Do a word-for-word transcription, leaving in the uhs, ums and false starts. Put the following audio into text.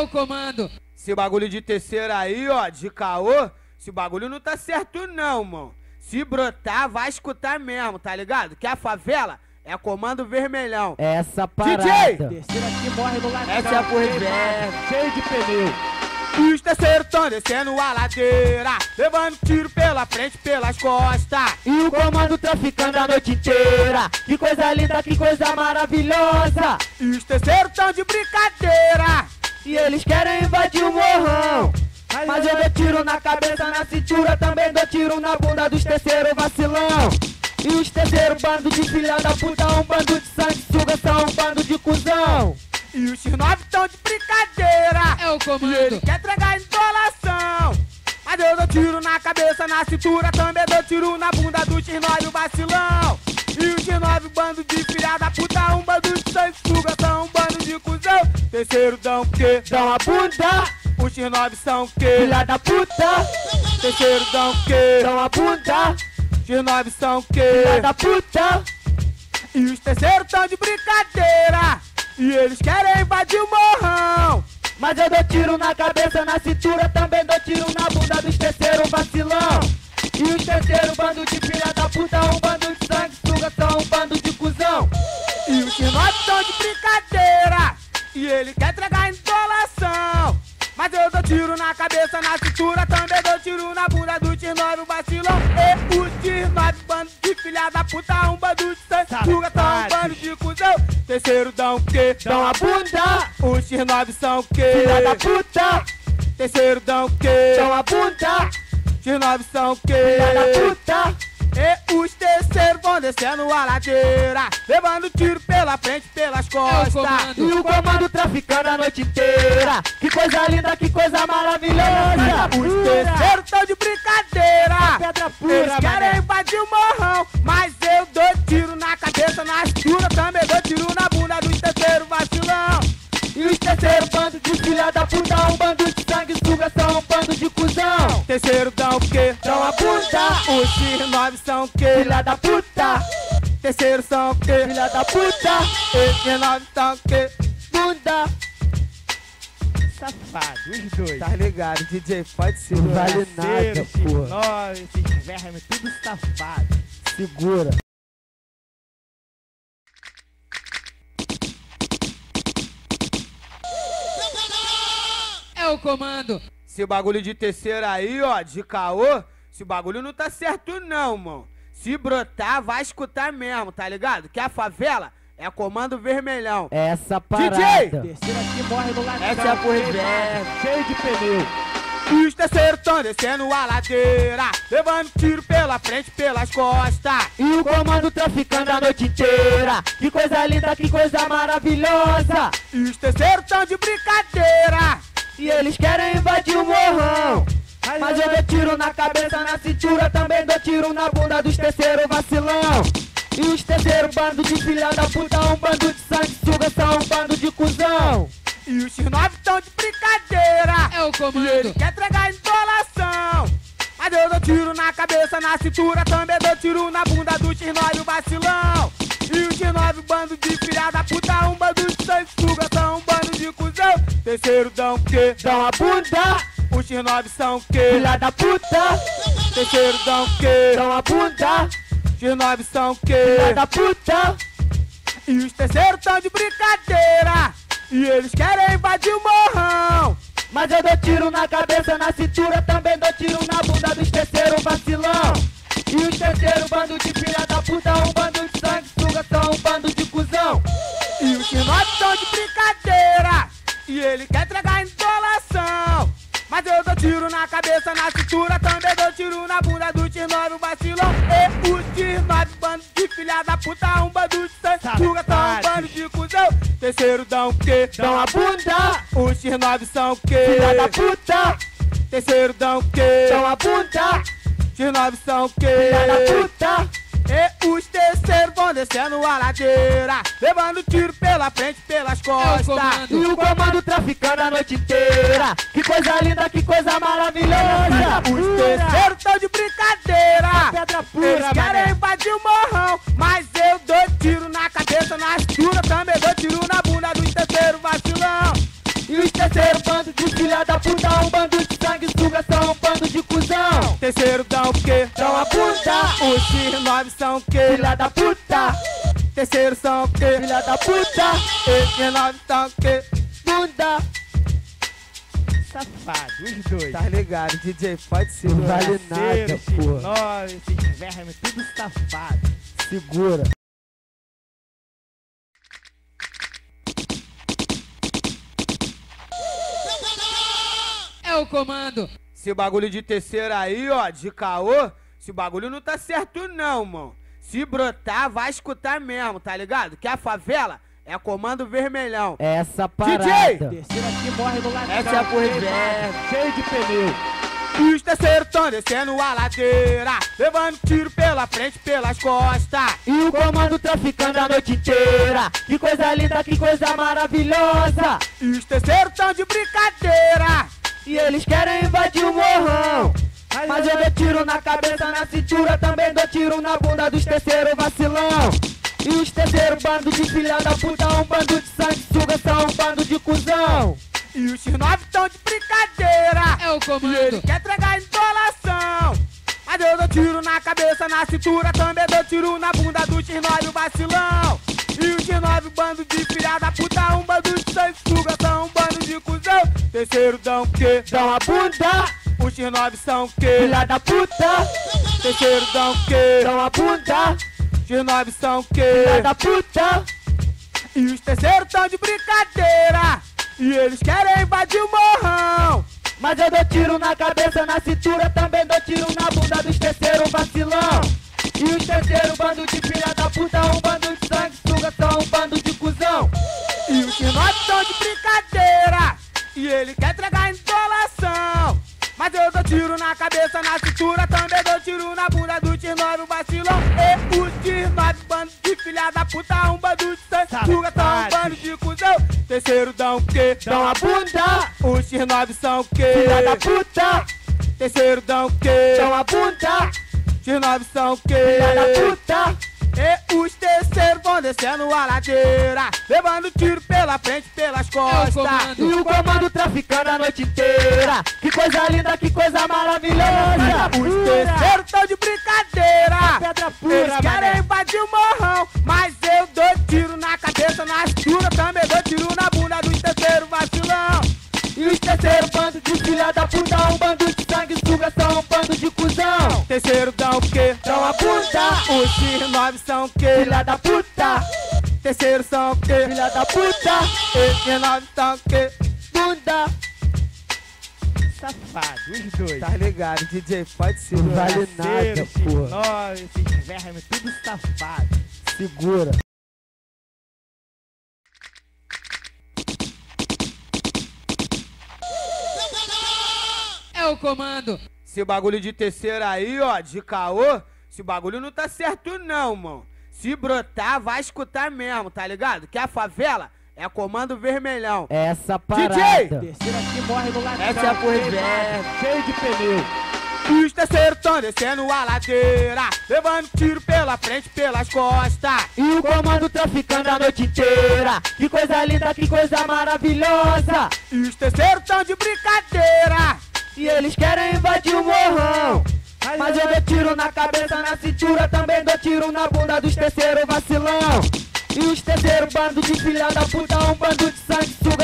o comando. Esse bagulho de terceira aí, ó, de caô, esse bagulho não tá certo não, mano. Se brotar, vai escutar mesmo, tá ligado? Que a favela é comando vermelhão. Essa parada. D J! Terceira aqui morre no lado. Essa é a por reverso. Cheio de pneu. E os terceiros tão descendo a ladeira, levando tiro pela frente, pelas costas. E o comando traficando a noite inteira. Que coisa linda, que coisa maravilhosa. E os terceiros tão de brincadeira. E eles querem invadir o morrão. Mas eu dou tiro na cabeça, na cintura, também dou tiro na bunda dos terceiros vacilão. E os terceiros bando de filha da puta, um bando de sanguessuga, são um bando de cuzão. E os X nove tão de brincadeira. É o comando. E ele quer entregar insolação. Mas eu dou tiro na cabeça, na cintura, também dou tiro na bunda do X nove vacilão. E os X nove bando de filha da puta, um bando de sanguessuga, são um bando de cuzão. Terceiro dão o quê? Dão a bunda. Os X nove são o quê? Filha da puta. Terceiro dão o quê? Dão a bunda. X nove são o quê? Filha da puta. E os terceiros tão de brincadeira. E eles querem invadir o morrão. Mas eu dou tiro na cabeça, na cintura, também dou tiro na bunda dos terceiros vacilão. E os terceiros bando de filha da puta, um bando de sanguessuga, são um bando de cuzão. E os X nove tão de brincadeira. E ele quer entregar insolação. Mas eu dou tiro na cabeça, na cintura, também dou tiro na bunda do X nove vacilão. E o X nove bando de filha da puta, um bando de sanguessuga, são um bando de cuzão. Terceiro dão o quê? Dão a bunda. Os X nove são o quê? Filha da puta. Terceiro dão o quê? Dão a bunda. X nove são o quê? Filha da puta. E os terceiros vão descendo a ladeira, levando tiro pela frente, pelas costas. comando. E o comando traficando a noite inteira. Que coisa linda, que coisa maravilhosa. Os terceiros tão de brincadeira. Pedra pura, Eles querem mané. invadir o morrão, mas eu dou tiro na cabeça, na cintura, também dou tiro na bunda dos terceiros vacilão. E os terceiros bando de filha da puta, um bando de sanguessuga, são um bando de cuzão. Terceiro dão o quê? Dão a bunda. Os X nove são o quê? Filha da puta. Terceiro são o quê? Filha da puta. Os X nove são o quê? Bunda. Safado, os dois. Tá ligado, D J, pode ser. Não vale Parceiro, nada, X porra. nove, esses vermes, tudo safado. Segura. É o comando. Esse bagulho de terceira aí, ó, de caô, esse bagulho não tá certo não, mano. Se brotar, vai escutar mesmo, tá ligado? Que a favela é comando vermelhão. Essa parada. D J! Terceira aqui morre no lado. Essa é a por reverso. Cheio de pneu. E os terceiros tão descendo a ladeira, levando tiro pela frente, pelas costas. E o comando traficando a noite inteira. Que coisa linda, que coisa maravilhosa. E os terceiros tão de brincadeira. E eles querem invadir o morrão. Mas eu dou tiro na cabeça, na cintura, também dou tiro na bunda dos terceiros vacilão. E os terceiros bando de filha da puta, um bando de sanguessuga, são um bando de cuzão. E os X nove tão de brincadeira. É o E ele comando. quer entregar insolação. Mas eu dou tiro na cabeça, na cintura, também dou tiro na bunda do X nove vacilão. E os X nove bando de filha da puta, um bando de sanguessuga, são um bando de cuzão. Terceiro dão o quê? Dão a bunda. Os X nove são o quê? Filha da puta. Terceiro dão o quê? Dão a bunda. X nove são o quê? Filha da puta. E os terceiros tão de brincadeira. E eles querem invadir o morrão. Mas eu dou tiro na cabeça, na cintura, também dou tiro na bunda dos terceiros vacilão. E os terceiros bando de filha da puta, um bando de sanguessuga, são um bando de cuzão. E os X nove tão de brincadeira. E ele quer entregar insolação. Mas eu dou tiro na cabeça, na cintura, também dou tiro na bunda do X nove vacilão. E o X nove bando de filha da puta, um bando de sanguessuga, são um bando de cuzão. Terceiro dão o quê? Dão a bunda. Os X nove são o quê? Filha da puta. Terceiro dão o quê? Dão a bunda. X nove são o quê? Filha da puta. E os terceiros vão descendo a ladeira, levando tiro pela frente, pelas costas. comando. E o comando traficando a noite inteira. Que coisa linda, que coisa maravilhosa. Os terceiros tão de brincadeira. Pedra pura, Eles querem mané. invadir o morrão, mas eu dou tiro na cabeça, na cintura, também dou tiro na bunda dos terceiros vacilão. E os terceiros bando filha da puta. Terceiro são o quê? Filha da puta. E nove são o quê? Bunda. Safado, os dois. Tá ligado, D J, pode ser. Não vale nada, porra. Nove, esses vermes, tudo safado. Segura. É o comando. Esse bagulho de terceira aí, ó, de caô, esse bagulho não tá certo não, mano. Se brotar, vai escutar mesmo, tá ligado? Que a favela é comando vermelhão. Essa parada. D J! Terceiro aqui morre no lateral. Essa é a por reverso. Cheio de pneu. E os terceiros tão descendo a ladeira, levando tiro pela frente, pelas costas. E o comando traficando a noite inteira. Que coisa linda, que coisa maravilhosa. E os terceiros tão de brincadeira. E eles querem invadir o morrão. Mas eu dou tiro na cabeça, na cintura, também dou tiro na bunda dos terceiros vacilão. E os terceiros bando de filha da puta, um bando de sanguessuga, são um bando de cuzão. E os X nove tão de brincadeira. É o E ele comando. quer entregar insolação. Mas eu dou tiro na cabeça, na cintura, também dou tiro na bunda do X nove vacilão. E o X nove bando de filha da puta, um bando de sanguessuga, são um bando de cuzão. Terceiro dão o quê? Dão a bunda, Os X nove são o quê? filha da puta. Terceiro dão o quê? Dão a bunda, X nove são o filha quê? da puta. E os terceiros tão de brincadeira. E eles querem invadir o morrão. Mas eu dou tiro na cabeça, na cintura, também dou tiro na bunda dos terceiros vacilão. E os terceiros bando de filha da puta, um bando de sanguessuga, são um bando de cuzão. E os X nove tão de brincadeira. E ele quer entregar insolação. Mas eu dou tiro na cabeça, na cintura, também dou tiro na bunda do X nove vacilão. E o X nove bando de filha da puta, um bando de sanguessuga, são um bando de cuzão. Terceiro dão o quê? Dão a bunda, Os X nove são o quê? filha da puta. Terceiro dão o quê? Dão a bunda, X nove são o quê? filha da puta. E os terceiros vão descendo a ladeira, levando tiro pela frente, pelas costas. comando. E o comando traficando a noite inteira. Que coisa linda, que coisa maravilhosa. Os terceiros tão de brincadeira. Pedra pura, Eles querem mané. invadir o morrão, mas eu dou tiro na cabeça, na cintura, também dou tiro na bunda dos terceiros vacilão. E os terceiros bando de filha da puta, um bando de sanguessuga, são um bando de cuzão. Terceiro dão o quê? Dão a bunda, Os X nove são o quê? filha da puta. Terceiro são o quê? Filha da puta, Os X nove são o quê? bunda. Safado, os dois. Tá ligado, D J, pode ser. Não vale Terceiro, nada, esses porra. nove, esses vermes, tudo safado. Segura. É o comando. Esse bagulho de terceira aí, ó, de caô, esse bagulho não tá certo não, mano. Se brotar, vai escutar mesmo, tá ligado? Que a favela é comando vermelhão. Essa parada. D J! Terceiro aqui morre no lateral. Essa é a por reverso. Cheio de pneu. E os terceiros tão descendo a ladeira, levando tiro pela frente, pelas costas. E o comando traficando a noite inteira. Que coisa linda, que coisa maravilhosa. E os terceiros tão de brincadeira. E eles querem invadir o morrão. Mas eu dou tiro na cabeça, na cintura, também dou tiro na bunda dos terceiros vacilão. E os terceiros bando de filha da puta, um bando de sanguessuga,